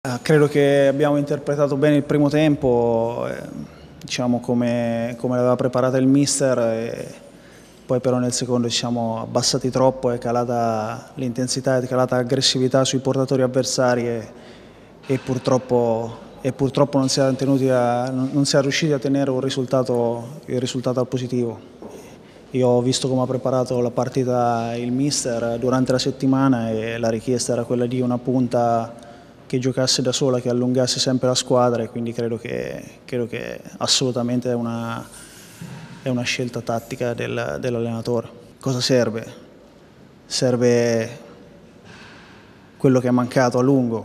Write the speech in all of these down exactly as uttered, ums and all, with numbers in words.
Eh, credo che abbiamo interpretato bene il primo tempo, eh, diciamo come, come l'aveva preparata il mister, e poi però nel secondo ci siamo abbassati troppo, è calata l'intensità, è calata l'aggressività sui portatori avversari e, e, purtroppo, e purtroppo non si è tenuti a, non si è riusciti a tenere un risultato, il risultato al positivo. Io ho visto come ha preparato la partita il mister durante la settimana e la richiesta era quella di una punta che giocasse da sola, che allungasse sempre la squadra, e quindi credo che, credo che assolutamente è una, è una scelta tattica del, dell'allenatore. Cosa serve? Serve quello che è mancato a lungo,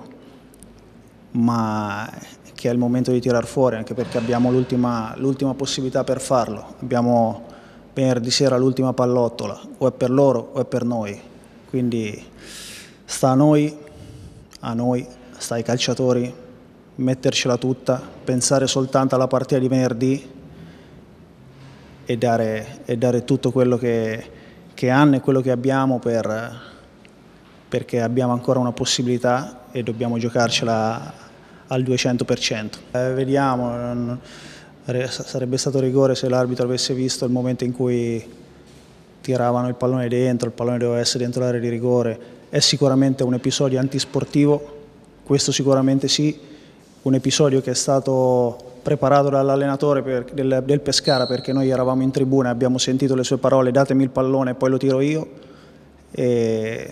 ma che è il momento di tirar fuori, anche perché abbiamo l'ultima l'ultima possibilità per farlo. Abbiamo venerdì sera l'ultima pallottola, o è per loro o è per noi, quindi sta a noi, a noi, sta ai calciatori mettercela tutta, pensare soltanto alla partita di venerdì e dare, e dare tutto quello che, che hanno e quello che abbiamo, per, perché abbiamo ancora una possibilità e dobbiamo giocarcela al duecento per cento. Eh, vediamo, non, sarebbe stato rigore se l'arbitro avesse visto il momento in cui tiravano il pallone dentro, il pallone doveva essere dentro l'area di rigore. È sicuramente un episodio antisportivo, questo sicuramente sì, un episodio che è stato preparato dall'allenatore del, del Pescara, perché noi eravamo in tribuna e abbiamo sentito le sue parole: datemi il pallone e poi lo tiro io, e,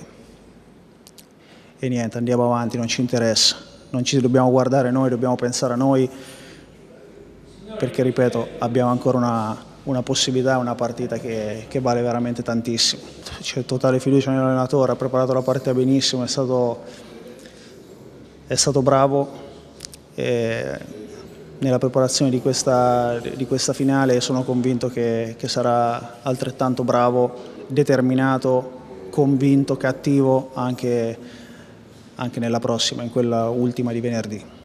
e niente, andiamo avanti, non ci interessa, non ci dobbiamo guardare noi, dobbiamo pensare a noi, perché ripeto, abbiamo ancora una, una possibilità, una partita che, che vale veramente tantissimo. C'è totale fiducia nell'allenatore, ha preparato la partita benissimo, è stato, è stato bravo e nella preparazione di questa, di questa finale sono convinto che, che sarà altrettanto bravo, determinato, convinto, cattivo anche, anche nella prossima, in quella ultima di venerdì.